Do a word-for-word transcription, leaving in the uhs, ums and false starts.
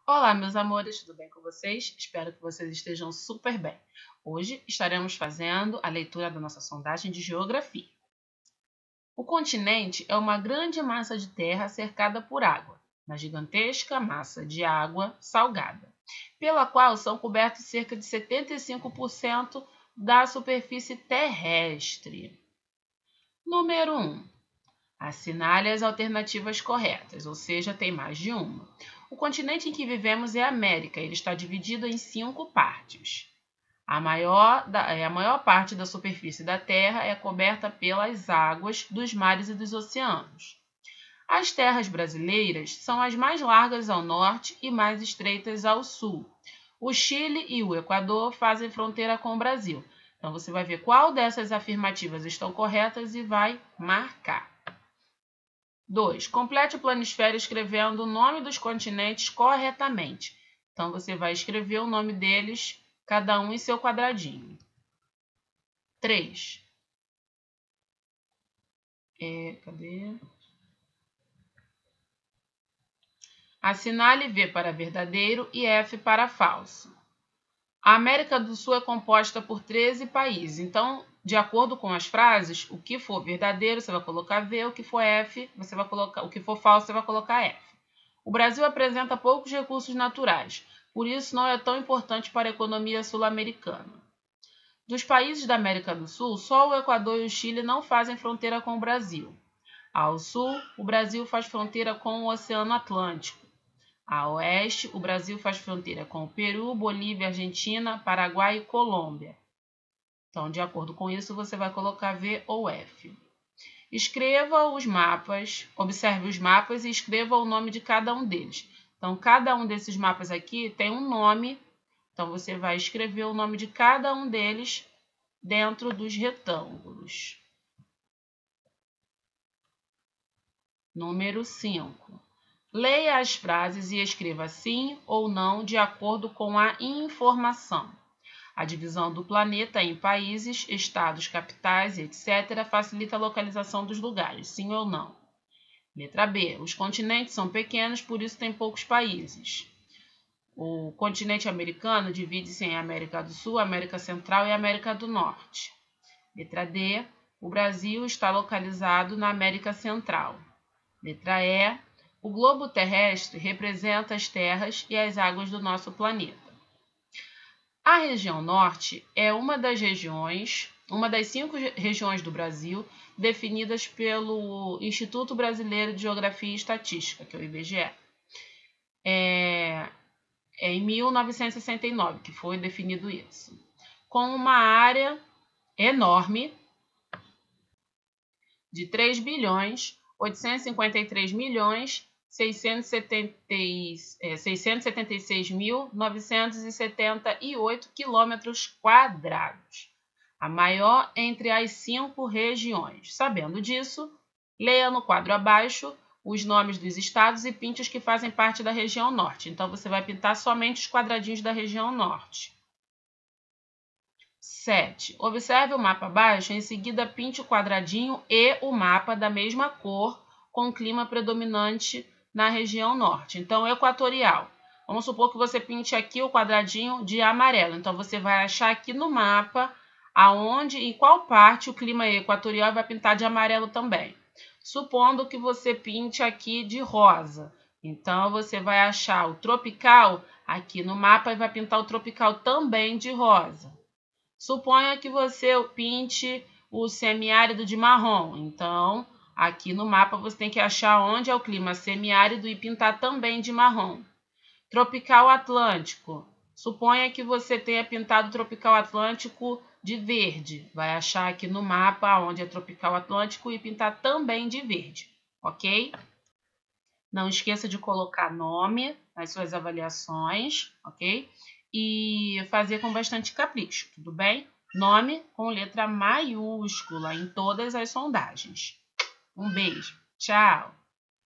Olá, meus amores, tudo bem com vocês? Espero que vocês estejam super bem. Hoje estaremos fazendo a leitura da nossa sondagem de geografia. O continente é uma grande massa de terra cercada por água, uma gigantesca massa de água salgada, pela qual são cobertos cerca de setenta e cinco por cento da superfície terrestre. Número um. Assinale as alternativas corretas, ou seja, tem mais de uma. O continente em que vivemos é a América. Ele está dividido em cinco partes. A maior, da, a maior parte da superfície da Terra é coberta pelas águas dos mares e dos oceanos. As terras brasileiras são as mais largas ao norte e mais estreitas ao sul. O Chile e o Equador fazem fronteira com o Brasil. Então, você vai ver qual dessas afirmativas estão corretas e vai marcar. dois. Complete o planisfério escrevendo o nome dos continentes corretamente. Então, você vai escrever o nome deles, cada um em seu quadradinho. três. É, cadê? Assinale V para verdadeiro e F para falso. A América do Sul é composta por treze países. Então, de acordo com as frases, o que for verdadeiro, você vai colocar V, o que for F, você vai colocar, o que for falso, você vai colocar F. O Brasil apresenta poucos recursos naturais, por isso não é tão importante para a economia sul-americana. Dos países da América do Sul, só o Equador e o Chile não fazem fronteira com o Brasil. Ao sul, o Brasil faz fronteira com o Oceano Atlântico. A oeste, o Brasil faz fronteira com o Peru, Bolívia, Argentina, Paraguai e Colômbia. Então, de acordo com isso, você vai colocar V ou F. Escreva os mapas, observe os mapas e escreva o nome de cada um deles. Então, cada um desses mapas aqui tem um nome. Então, você vai escrever o nome de cada um deles dentro dos retângulos. Número cinco. Leia as frases e escreva sim ou não de acordo com a informação. A divisão do planeta em países, estados, capitais, etcétera facilita a localização dos lugares, sim ou não. Letra B. Os continentes são pequenos, por isso tem poucos países. O continente americano divide-se em América do Sul, América Central e América do Norte. Letra D. O Brasil está localizado na América Central. Letra E. O globo terrestre representa as terras e as águas do nosso planeta. A região norte é uma das regiões, uma das cinco regiões do Brasil definidas pelo Instituto Brasileiro de Geografia e Estatística, que é o I B G E. É, é em mil novecentos e sessenta e nove que foi definido isso. Com uma área enorme de três bilhões, oitocentos e cinquenta e três milhões, seiscentos e setenta e seis mil, novecentos e setenta e oito quilômetros quadrados, a maior entre as cinco regiões. Sabendo disso, leia no quadro abaixo os nomes dos estados e pinte os que fazem parte da região norte. Então, você vai pintar somente os quadradinhos da região norte. sete. Observe o mapa abaixo, em seguida pinte o quadradinho e o mapa da mesma cor com o clima predominante na região norte. Então, equatorial. Vamos supor que você pinte aqui o quadradinho de amarelo. Então, você vai achar aqui no mapa aonde, em qual parte o clima é equatorial e vai pintar de amarelo também. Supondo que você pinte aqui de rosa. Então, você vai achar o tropical aqui no mapa e vai pintar o tropical também de rosa. Suponha que você pinte o semiárido de marrom. Então, aqui no mapa você tem que achar onde é o clima semiárido e pintar também de marrom. Tropical Atlântico. Suponha que você tenha pintado o Tropical Atlântico de verde. Vai achar aqui no mapa onde é Tropical Atlântico e pintar também de verde, ok? Não esqueça de colocar nome nas suas avaliações, ok? E fazer com bastante capricho, tudo bem? Nome com letra maiúscula em todas as sondagens. Um beijo, tchau!